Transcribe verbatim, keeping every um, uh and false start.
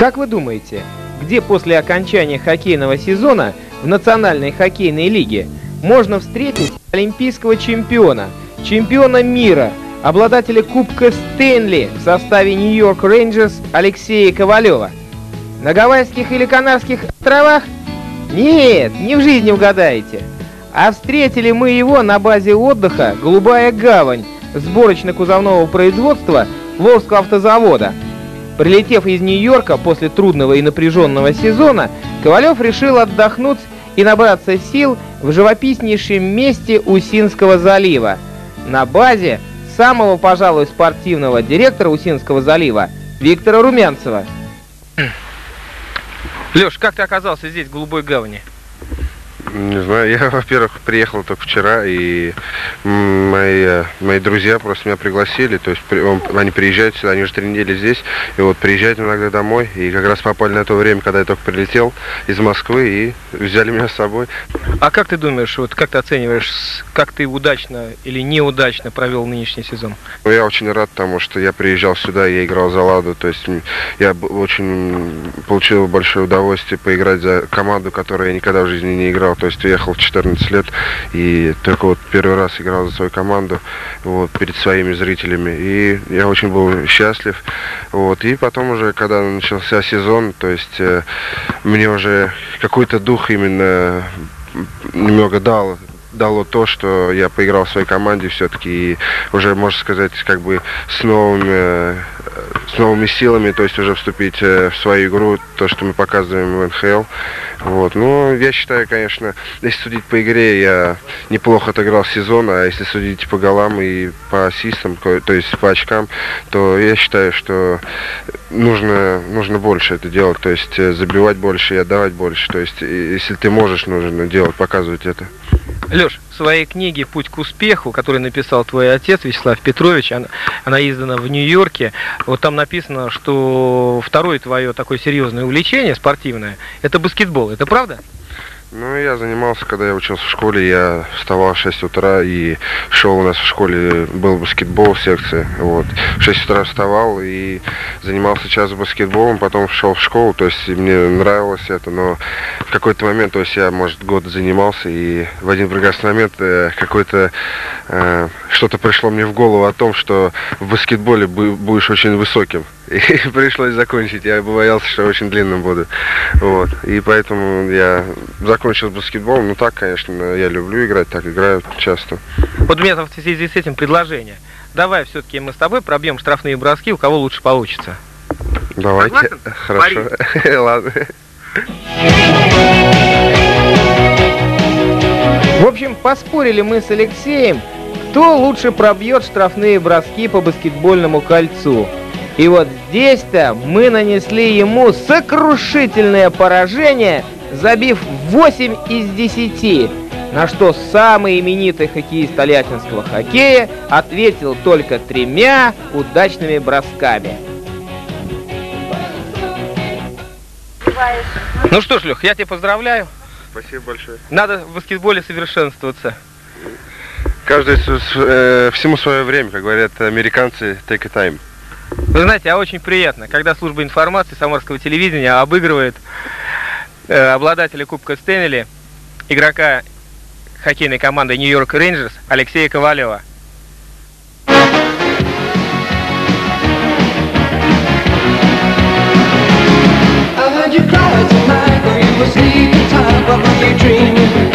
Как вы думаете, где после окончания хоккейного сезона в Национальной хоккейной лиге можно встретить олимпийского чемпиона, чемпиона мира, обладателя Кубка Стэнли в составе Нью-Йорк Рейнджерс Алексея Ковалева? На Гавайских или Канарских островах? Нет, не в жизни угадаете. А встретили мы его на базе отдыха «Голубая гавань» сборочно-кузовного производства Волжского автозавода. Прилетев из Нью-Йорка после трудного и напряженного сезона, Ковалев решил отдохнуть и набраться сил в живописнейшем месте Усинского залива, на базе самого, пожалуй, спортивного директора Усинского залива Виктора Румянцева. Леш, как ты оказался здесь, в Голубой гавани? Не знаю, я, во-первых, приехал только вчера, и мои, мои друзья просто меня пригласили, то есть они приезжают сюда, они уже три недели здесь, и вот приезжают иногда домой, и как раз попали на то время, когда я только прилетел из Москвы, и взяли меня с собой. А как ты думаешь, вот как ты оцениваешь, как ты удачно или неудачно провел нынешний сезон? Я очень рад тому, что я приезжал сюда, я играл за «Ладу», то есть я очень получил большое удовольствие поиграть за команду, которую я никогда в жизни не играл. То есть уехал в четырнадцать лет и только вот первый раз играл за свою команду вот, перед своими зрителями. И я очень был счастлив. Вот. И потом уже, когда начался сезон, то есть э, мне уже какой-то дух именно немного дал. дало то, что я поиграл в своей команде все-таки и уже, можно сказать, как бы с новыми, с новыми силами, то есть уже вступить в свою игру, то, что мы показываем в эн ха эл. Вот. Ну, я считаю, конечно, если судить по игре, я неплохо отыграл сезон, а если судить по голам и по ассистам, то есть по очкам, то я считаю, что нужно, нужно больше это делать, то есть забивать больше и отдавать больше. То есть если ты можешь, нужно делать, показывать это. Леш, в своей книге «Путь к успеху», которую написал твой отец Вячеслав Петрович, она, она издана в Нью-Йорке, вот там написано, что второе твое такое серьезное увлечение спортивное – это баскетбол. Это правда? Ну, я занимался, когда я учился в школе, я вставал в шесть утра и шел, у нас в школе был баскетбол, секция, вот. В шесть утра вставал и занимался час баскетболом, потом шел в школу, то есть мне нравилось это, но в какой-то момент, то есть я, может, год занимался, и в один прекрасный момент э, какой-то, э, что-то пришло мне в голову о том, что в баскетболе будешь очень высоким. И пришлось закончить. Я боялся, что очень длинным буду. Вот. И поэтому я закончил баскетбол. Ну так, конечно, я люблю играть, так играю часто. Вот у меня в связи с этим предложение. Давай все-таки мы с тобой пробьем штрафные броски, у кого лучше получится. Давайте. Согласен? Хорошо. Ладно. В общем, поспорили мы с Алексеем, кто лучше пробьет штрафные броски по баскетбольному кольцу. И вот здесь-то мы нанесли ему сокрушительное поражение, забив восемь из десяти, на что самый именитый хоккеист тольяттинского хоккея ответил только тремя удачными бросками. Ну что ж, Лех, я тебя поздравляю. Спасибо большое. Надо в баскетболе совершенствоваться. Каждый э, всему свое время, как говорят американцы, take a time. Вы знаете, а очень приятно, когда служба информации Самарского телевидения обыгрывает э, обладателя Кубка Стэнли, игрока хоккейной команды Нью-Йорк Рейнджерс Алексея Ковалева. I heard you cry tonight, though you were sleeping tight, but were you dreaming?